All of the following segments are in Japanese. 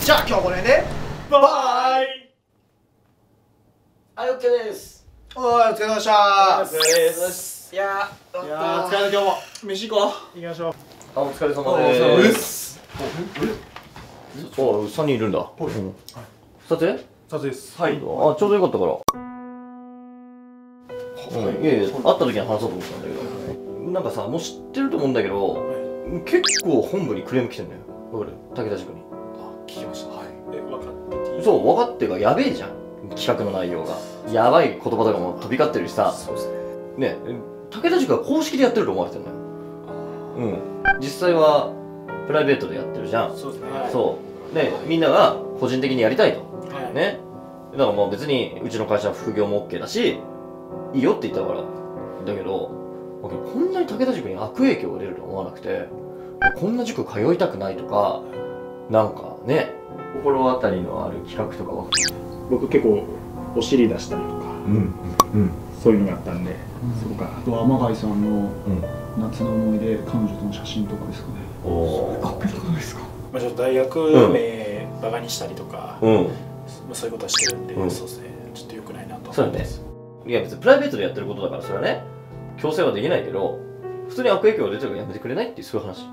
じゃあ今日はこの辺でバイバイ。 はい、OK です。 お疲れ様でした。 お疲れです。 いやー疲れた。今日も飯行こう。行きましょう。 あ、お疲れ様です。お、3人いるんだ。撮影？ 撮影です。 はい。あ、ちょうどよかったから。いやいや、会った時に話そうと思ったんだけど、なんかさ、もう知ってると思うんだけど、結構本部にクレーム来てんのよ。わかる？武田塾に。 あ、聞きました。はい。分かってて。 そう、分かってがやべえじゃん。企画の内容が。やばい言葉とかも飛び交ってるしさ。 そうですね。武田塾は公式でやってると思われてんのよ。うん。実際はプライベートでやってるじゃん。 そうですね。 そう。で、みんなが個人的にやりたいと。 はい。 ね。だからもう別にうちの会社は副業も OK だし、いいよって言ったから。だけど、こんなに武田塾に悪影響が出ると思わなくて、こんな塾通いたくないとか、なんかね、心当たりのある企画とかは。 僕結構お尻出したりとか、そういうのがあったんで、そこから。あとは天貝さんの夏の思い出、彼女との写真とかですかね。 おお。 あ、見たことないですか。 まあちょっと大学名バカにしたりとか、そういうことはしてるんで、そうですね。ちょっと良くないなと。 そうだね。いや別にプライベートでやってることだからそれはね、強制はできないけど、普通に悪影響が出てるからやめてくれないっていうそういう話。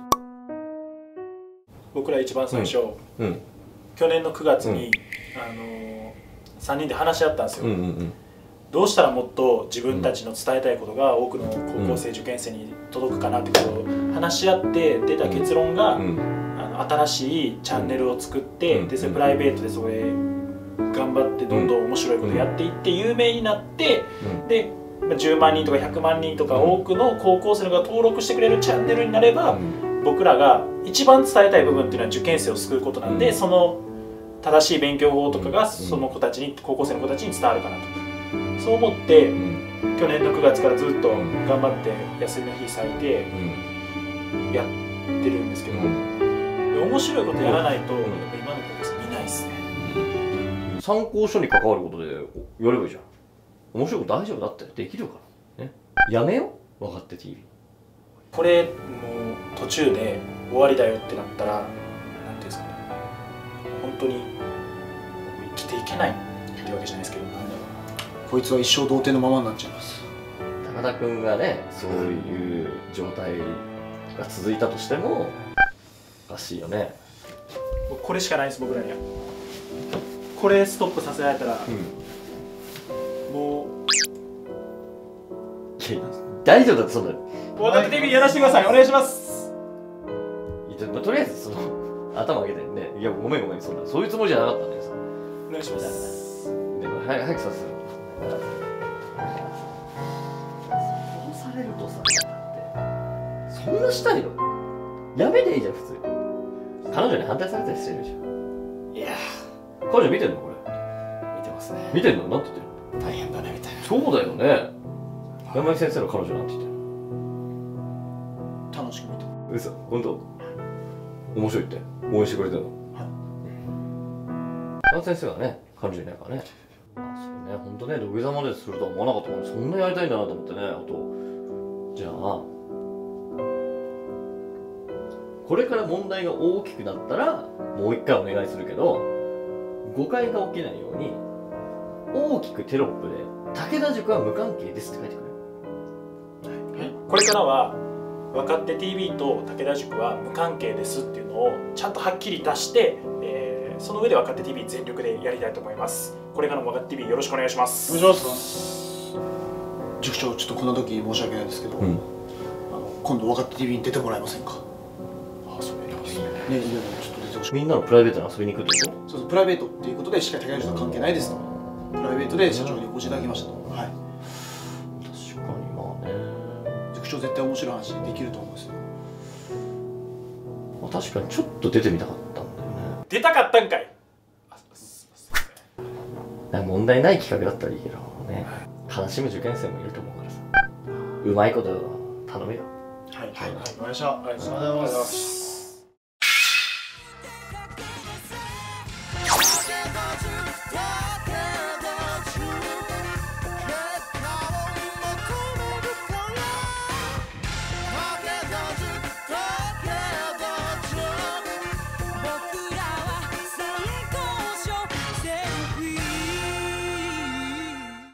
僕ら一番最初、去年の9月に、3人で話し合ったんですよ。どうしたらもっと自分たちの伝えたいことが多くの高校生受験生に届くかなってことを話し合って出た結論が、新しいチャンネルを作って、でそれプライベートでそれ頑張ってどんどん面白いことやっていって有名になって、で10万人とか100万人とか多くの高校生が登録してくれるチャンネルになれば、僕らが一番伝えたい部分っていうのは受験生を救うことなんで、その正しい勉強法とかがその子たちに、高校生の子たちに伝わるかなと、そう思って、去年の9月からずっと頑張って休みの日割いてやってるんですけど、面白いことやらないとやっぱ今の高校生見ないですね。 参考書に関わることでやればいいじゃん。面白いこと大丈夫だってできるからね。やめよう、分かって TV。 これもう途中で終わりだよってなったら、なんていうんですかね、本当に生きていけないってわけじゃないですけど、なんだろうな、こいつは一生童貞のままになっちゃいます。 高田君がね、そういう状態が続いたとしてもおかしいよね。 これしかないです、僕らには。これストップさせられたら、もういや大丈夫だって。そんな若手 TV やらせてください。お願いします。 とりあえずその頭上げてね、いやごめんそういうつもりじゃなかったんだよさ。 お願いします。 でも早くさせる。そうされるとさ、だってそんなしたいのやめていいじゃん普通。彼女に反対されたりしてるじゃん。 いや彼女見てんのこれ。 見てますね。 見てんのなんて言ってるの。 大変だねみたいな。 そうだよね。山井先生の彼女なんて言ってる。 楽しく見てる。 嘘、本当。面白いって応援してくれてるの。山井先生はね、彼女いないからね。あ、そうね、本当ね、土下座までするとは思わなかったから、そんなやりたいんだなと思ってね。あと、じゃあこれから問題が大きくなったらもう一回お願いするけど、誤解が起きないように大きくテロップで「武田塾は無関係です」って書いてくれ。 これからは分かって TV と武田塾は無関係ですっていうのをちゃんとはっきり出して、その上で分かって TV 全力でやりたいと思います。これからも分かって TV よろしくお願いします。 お願いします。塾長、ちょっとこの時申し訳ないですけど、今度分かって TV に出てもらえませんか。 あ、それいいですね。 ね、いやちょっと出てほしい。 みんなのプライベートに遊びに行くってこそうそう、プライベートっていうことでしっかり武田塾と関係ないですと。プライベートで社長にお越しいただきましたと。はい。 と。確かにまあね。 塾長絶対面白い話できると思うんですよ。 まあ、確かにちょっと出てみたかったんだよね。 出たかったんかい。 なんか問題ない企画だったらいいけどね、悲しむ受験生もいると思うからさ、うまいこと頼めよ。 はいはいはい、お願いします。ありがとうございます。